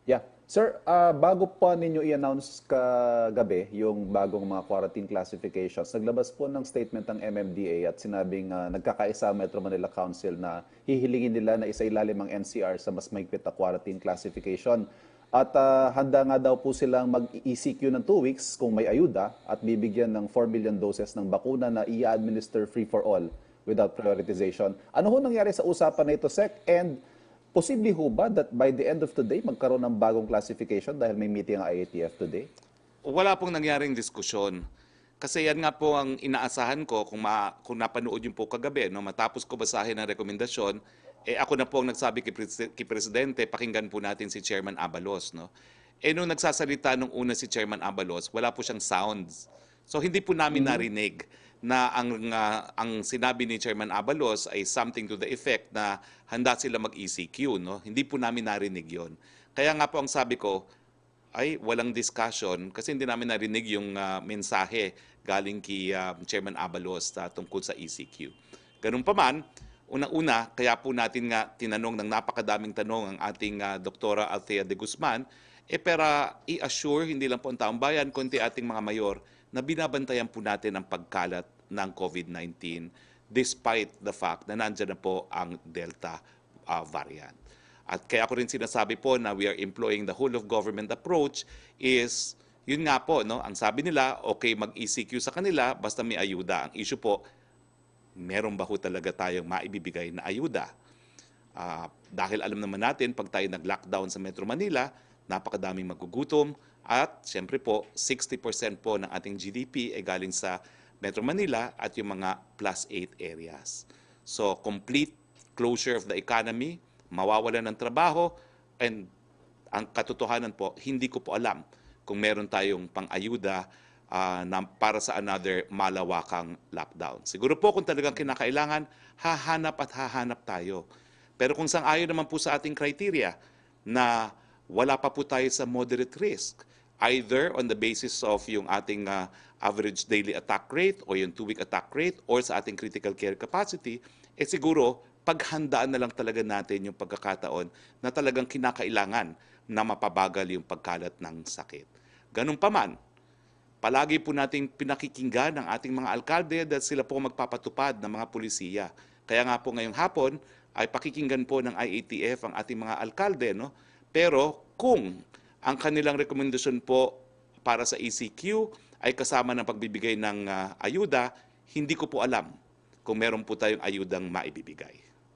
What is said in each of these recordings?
Yeah. Sir, bago pa ninyo i-announce kagabi yung bagong mga quarantine classifications, naglabas po ng statement ng MMDA at sinabing nagkakaisa ang Metro Manila Council na hihilingin nila na isailalim ang NCR sa mas mahigpit na quarantine classification. At handa nga daw po silang mag-ECQ ng 2 weeks kung may ayuda at bibigyan ng 4 million doses ng bakuna na i-administer free for all without prioritization. Ano ho nangyari sa usapan na ito, Sec? And posible ho ba that by the end of today, magkaroon ng bagong classification dahil may meeting ang IATF today? Wala pong nangyaring diskusyon. Kasi yan nga po ang inaasahan ko kung napanood yung po kagabi, no, matapos ko basahin ang rekomendasyon, ako na po ang nagsabi kay Presidente, pakinggan po natin si Chairman Abalos. No? Nung nagsasalita nung una si Chairman Abalos, wala po siyang sounds. So hindi po namin narinig na ang sinabi ni Chairman Abalos ay something to the effect na handa sila mag-ECQ. No? Hindi po namin narinig yon. Kaya nga po ang sabi ko, ay walang discussion kasi hindi namin narinig yung mensahe galing kay Chairman Abalos tungkol sa ECQ. Ganun pa man, unang-una, kaya po natin nga tinanong ng napakadaming tanong ang ating Doktora Althea de Guzman, para i-assure hindi lang po ang taong bayan, kundi ating mga mayor na binabantayan po natin ang pagkalat ng COVID-19 despite the fact na nandiyan na po ang Delta variant. At kaya ko rin sinasabi po na we are employing the whole of government approach is, yun nga po, no? Ang sabi nila, okay mag-ECQ sa kanila basta may ayuda. Ang issue po, meron ba ho talaga tayong maibibigay na ayuda? Dahil alam naman natin, pag tayo nag-lockdown sa Metro Manila, napakadaming magugutom at siyempre po, 60% po ng ating GDP ay galing sa Metro Manila at yung mga plus 8 areas. So, complete closure of the economy, mawawalan ng trabaho, and ang katotohanan po, hindi ko po alam kung meron tayong pang-ayuda para sa another malawakang lockdown. Siguro po kung talagang kinakailangan, hahanap tayo. Pero kung sang-ayon naman po sa ating criteria na wala pa po tayo sa moderate risk, either on the basis of yung ating average daily attack rate o yung 2-week attack rate or sa ating critical care capacity, siguro paghandaan na lang talaga natin yung pagkakataon na talagang kinakailangan na mapabagal yung pagkalat ng sakit. Ganun pa man, palagi po nating pinakikinggan ng ating mga alkalde dahil sila po magpapatupad ng mga pulisiya. Kaya nga po ngayong hapon ay pakikinggan po ng IATF ang ating mga alkalde. No? Pero kung ang kanilang rekomendasyon po para sa ECQ ay kasama ng pagbibigay ng ayuda, hindi ko po alam kung meron po tayong ayudang maibibigay.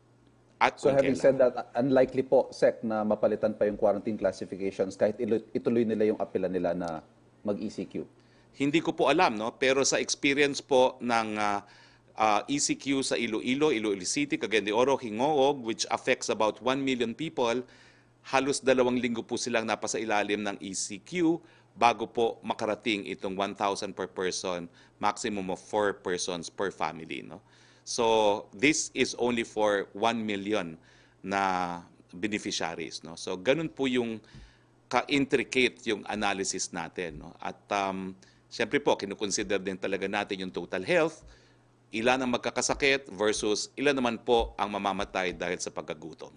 At So kung having kailan. said that, unlikely po, Sec, na mapalitan pa yung quarantine classifications kahit ituloy nila yung apela nila na mag-ECQ. Hindi ko po alam, no? Pero sa experience po ng ECQ sa Iloilo, Iloilo City, Cagayan de Oro, Hingoog, which affects about 1 million people, halos 2 linggo po silang napasa ilalim ng ECQ bago po makarating itong 1,000 per person, maximum of 4 persons per family. No? So this is only for 1 million na beneficiaries. No? So ganun po yung ka-intricate yung analysis natin. No? At siyempre po, kinukonsider din talaga natin yung total health, ilan ang magkakasakit versus ilan naman po ang mamamatay dahil sa pagkagutom.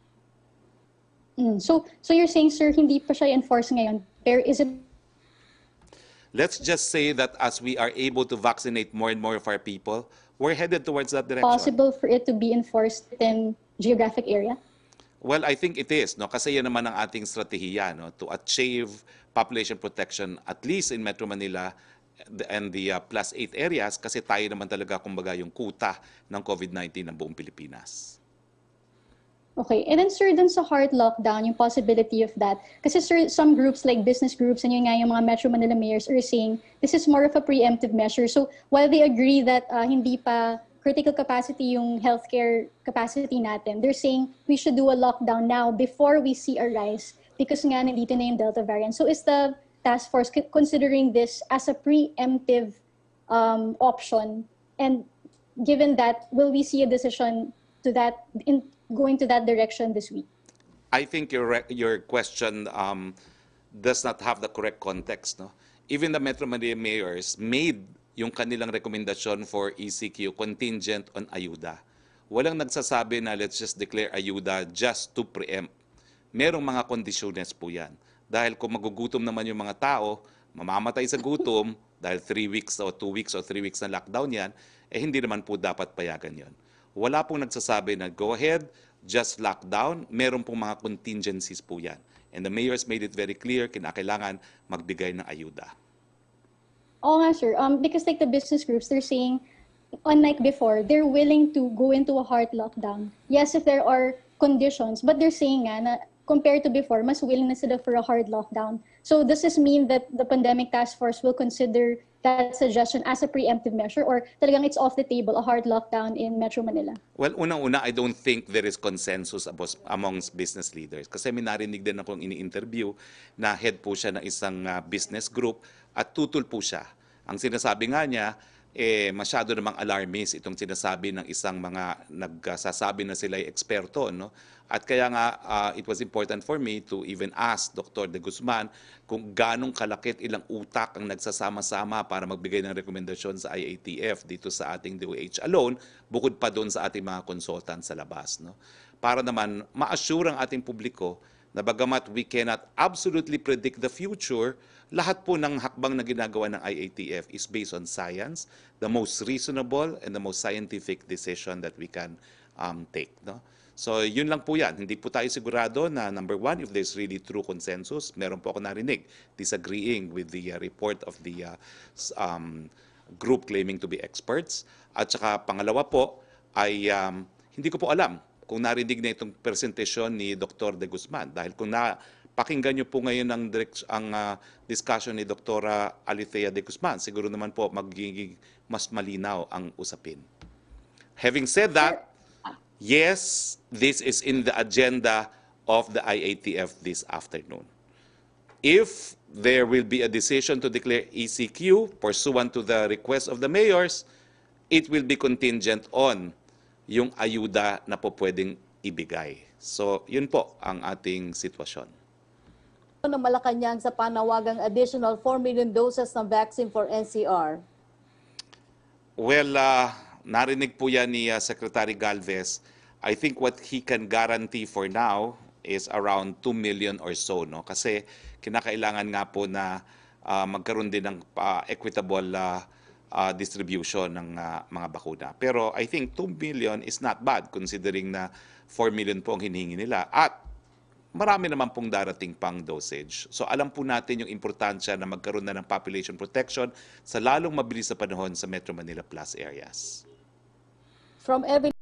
So you're saying, sir, hindi pa siya enforce ngayon. Pero is it Let's just say that as we are able to vaccinate more and more of our people, we're headed towards that direction. possible for it to be enforced in geographic area? Well, I think it is, no? Kasi yan naman ang ating strategiya, no? To achieve population protection at least in Metro Manila and the plus 8 areas kasi tayo naman talaga kumbaga yung kuta ng COVID-19 ng buong Pilipinas. Okay, and then sir, dun sa hard lockdown, yung possibility of that, kasi sir, some groups like business groups and yun nga yung mga Metro Manila mayors are saying this is more of a preemptive measure. So while they agree that hindi pa critical capacity yung healthcare capacity natin, they're saying we should do a lockdown now before we see a rise because nga nandito na yung Delta variant. So is the task force considering this as a preemptive option? And given that, will we see a decision to that in going to that direction this week? I think your question does not have the correct context. No? Even the Metro Manila mayors made yung kanilang rekomendasyon for ECQ contingent on ayuda. Walang nagsasabi na let's just declare ayuda just to preempt. merong mga kondisyones po yan. Dahil kung magugutom naman yung mga tao, mamamatay sa gutom, dahil 3 weeks o 2 weeks o 3 weeks na lockdown yan, hindi naman po dapat payagan yon. Wala pong nagsasabi na go ahead, just lockdown. Meron pong mga contingencies po yan. And the mayors made it very clear, kinakailangan magbigay ng ayuda. Oo nga, sir. Because like the business groups, they're saying, unlike before, they're willing to go into a hard lockdown. Yes, if there are conditions, but they're saying nga na compared to before, mas willing na sila for a hard lockdown. So does this mean that the pandemic task force will consider that suggestion as a preemptive measure, or talagang it's off the table, a hard lockdown in Metro Manila? Well, unang-una, I don't think there is consensus amongst business leaders. Kasi may narinig din akong ini-interview na head po siya ng isang business group at tutol po siya. Ang sinasabi nga niya, masyado namang alarmist itong sinasabi ng isang mga nagsasabi na sila ay eksperto, no? At kaya nga, it was important for me to even ask Dr. De Guzman kung ganong kalakit ilang utak ang nagsasama-sama para magbigay ng rekomendasyon sa IATF dito sa ating DOH alone, bukod pa doon sa ating mga consultant sa labas, no? Para naman ma-assure ang ating publiko na bagamat we cannot absolutely predict the future, lahat po ng hakbang na ginagawa ng IATF is based on science, the most reasonable and the most scientific decision that we can take, no? So yun lang po yan. Hindi po tayo sigurado na number one, if there's really true consensus. Meron po ako narinig disagreeing with the report of the group claiming to be experts. At saka pangalawa po ay hindi ko po alam kung narinig na itong presentasyon ni Dr. De Guzman. Dahil kung pakinggan niyo po ngayon ang discussion ni Dr. Alithea De Guzman, siguro naman po magiging mas malinaw ang usapin. Having said that, yes, this is in the agenda of the IATF this afternoon. If there will be a decision to declare ECQ pursuant to the request of the mayors, it will be contingent on yung ayuda na po pwedeng ibigay. So, yun po ang ating sitwasyon. Ng Malacanang sa panawagang additional 4 million doses ng vaccine for NCR? Well, narinig po yan ni Secretary Galvez. I think what he can guarantee for now is around 2 million or so, no? Kasi kinakailangan nga po na magkaroon din ng equitable distribution ng mga bakuna. Pero I think 2 million is not bad considering na 4 million po ang hinihingi nila. At marami naman pong darating pang dosage. So alam po natin yung importansya na magkaroon na ng population protection sa lalong mabilis na panahon sa Metro Manila Plus areas. From every